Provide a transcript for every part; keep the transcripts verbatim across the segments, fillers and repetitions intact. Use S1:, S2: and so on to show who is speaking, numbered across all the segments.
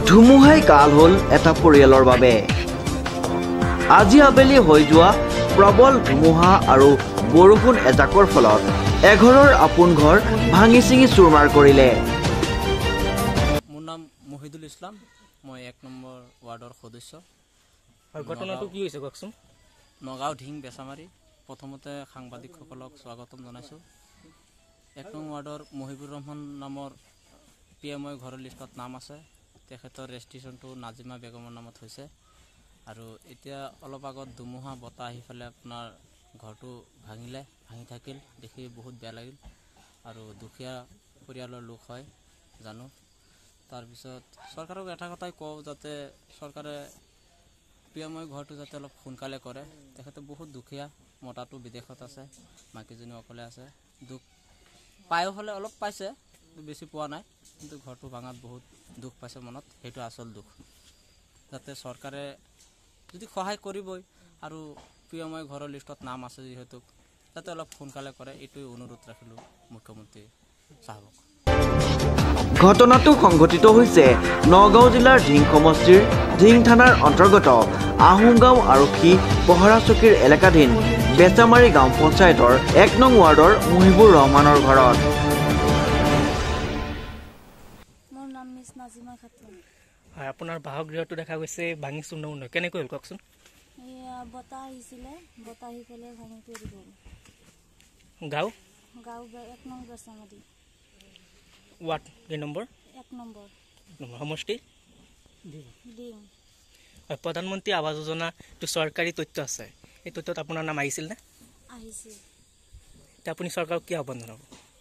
S1: ধুমুহাই কাল হল এটা পৰিয়ালৰ বাবে আজি আবেলি হৈ যোৱা প্ৰবল ধুমুহা আৰু বৰষুণ এজাকৰ ফলত এঘৰৰ আপোন ঘৰ ভাঙি চিঙি চুৰমাৰ কৰিলে।
S2: মোৰ নাম মহিদুল ইছলাম, মই এক নম্বৰ ৱাৰ্ডৰ সদস্য।
S3: ঘটনাটো কি হৈছে কওকচোন?
S2: নগাঁও ঢিং বেচামাৰী। প্ৰথমতে সাংবাদিকসকলক স্বাগতম জনাইছোঁ। এক নং ৱাৰ্ডৰ মহিবুৰ ৰহমান নামৰ পি এম আই ঘৰৰ লিষ্টত নাম আছে। তেখেতৰ ৰেজিষ্ট্ৰেশ্যনটো নাজিমা বেগমৰ নামত হৈছে আৰু এতিয়া অলপ আগত ধুমুহা বতাহ আহি পেলাই আপোনাৰ ঘৰটো ভাঙিলে, ভাঙি থাকিল, দেখি বহুত বেয়া লাগিল আৰু দুখীয়া পৰিয়ালৰ লোক হয় জানো। তাৰপিছত চৰকাৰক এটা কথাই কওঁ, যাতে চৰকাৰে পি এম আই ঘৰটো যাতে অলপ সোনকালে কৰে। তেখেতে বহুত দুখীয়া, মতাটো বিদেশত আছে, মাইকীজনী অকলে আছে। দুখ পায়ো হ'লে অলপ পাইছে, বেছি পোৱা নাই, কিন্তু ঘৰটো ভাঙাত বহুত দুখ পাইছে মনত। সেইটো আচল দুখ। যাতে চৰকাৰে যদি সহায় কৰিবই আৰু পি এম আই ঘৰৰ লিষ্টত নাম আছে যিহেতু, যাতে অলপ সোনকালে কৰে, এইটোৱে অনুৰোধ ৰাখিলোঁ মুখ্যমন্ত্ৰী চাহাবক।
S1: ঘটনাটো সংঘটিত হৈছে নগাঁও জিলাৰ ঢিং সমষ্টিৰ ঢিং থানাৰ অন্তৰ্গত আহোমগাঁও আৰক্ষী পহৰা চকীৰ এলেকাধীন বেচামাৰী গাঁও পঞ্চায়তৰ এক নং ৱাৰ্ডৰ মহিবুৰ ৰহমানৰ ঘৰত।
S4: মোৰ নাম মিছ নাজিমা খাতুন।
S3: হয়, আপোনাৰ বাসগৃহটো দেখা গৈছে ভাঙি চূৰ্ণ নহয়, কেনেকৈ হ'ল কওকচোন?
S4: এয়া বতাহ আহিছিলে, বতাহ আহি পেলাই ভাঙি পৰি গ'ল।
S3: গাঁও
S4: গাঁও এক নং বেচামাৰী।
S3: ৱাৰ্ড কেই নম্বৰ?
S4: এক নম্বৰ।
S3: সমষ্টি
S4: ডিং।
S3: হয়, প্ৰধানমন্ত্ৰী আৱাস যোজনা এইটো চৰকাৰী তথ্য আছে, এই তথ্যত আপোনাৰ নাম আহিছিল নে?
S4: আহিছে।
S3: এতিয়া আপুনি চৰকাৰক কি আহ্বান জনাব?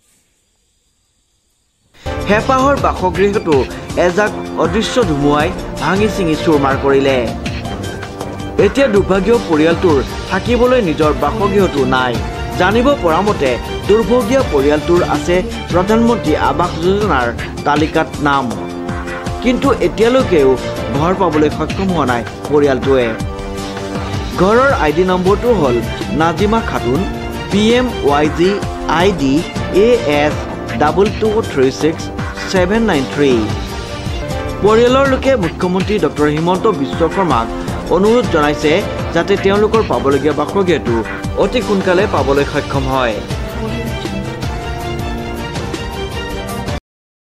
S1: হেঁপাহৰ বাসগৃহটো এজাক অদৃশ্য ধুমুহাই ভাঙি চিঙি চুৰমাৰ কৰিলে। এতিয়া দুৰ্ভাগ্য পৰিয়ালটোৰ থাকিবলৈ নিজৰ বাসগৃহটো নাই। জানিব পৰা মতে দুৰ্ভগীয়া পৰিয়ালটোৰ আছে প্ৰধানমন্ত্ৰী আৱাস যোজনাৰ তালিকাত নাম, কিন্তু এতিয়ালৈকেও ঘৰ পাবলৈ সক্ষম হোৱা নাই পৰিয়ালটোৱে। ঘৰৰ আই ডি নম্বৰটো হ'ল Nazima Khatun, P M Y G I D A S double two three six seven nine three. পৰিয়ালৰ লোকে মুখ্যমন্ত্ৰী ডক্টৰ হিমন্ত বিশ্ব শৰ্মাক অনুৰোধ জনাইছে যাতে তেওঁলোকৰ পাবলগীয়া বাসগৃহটো অতি সোনকালে পাবলৈ সক্ষম হয়।